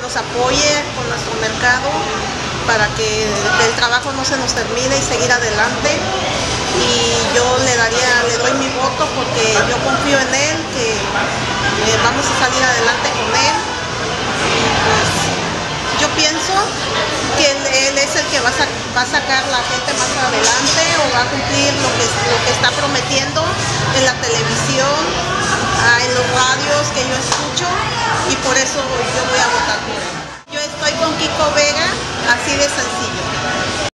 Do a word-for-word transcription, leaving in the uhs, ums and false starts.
nos apoye con nuestro mercado para que el trabajo no se nos termine y seguir adelante. Y yo le daría, le doy mi voto porque yo confío en él, que eh, vamos a salir adelante con él. Y pues yo pienso que él, él es el que va a, sac va a sacar la gente más adelante o va a cumplir lo que, lo que está prometiendo en la televisión, ah, en los radios que yo escucho, y por eso yo voy a votar por él. Yo estoy con Kiko Vega, así de sencillo.